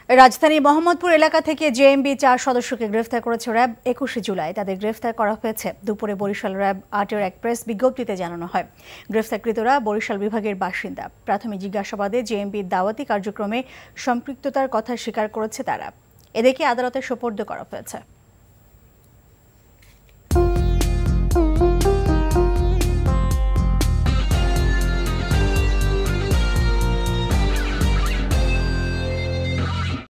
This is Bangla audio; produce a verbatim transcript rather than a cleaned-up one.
রাজধানী মোহাম্মদপুর এলাকা থেকে জেএমবি চার সদস্যকে গ্রেফতার করেছে র্যাব। একুশে জুলাই তাদের গ্রেফতার করা হয়েছে। দুপুরে বরিশাল র্যাব আটের এক প্রেস বিজ্ঞপ্তিতে জানানো হয়, গ্রেফতারকৃতরা বরিশাল বিভাগের বাসিন্দা। প্রাথমিক জিজ্ঞাসাবাদে জেএমবির দাওয়াতি কার্যক্রমে সম্পৃক্ততার কথা স্বীকার করেছে তারা। এদেরকে আদালতে সোপর্দ করা হয়েছে।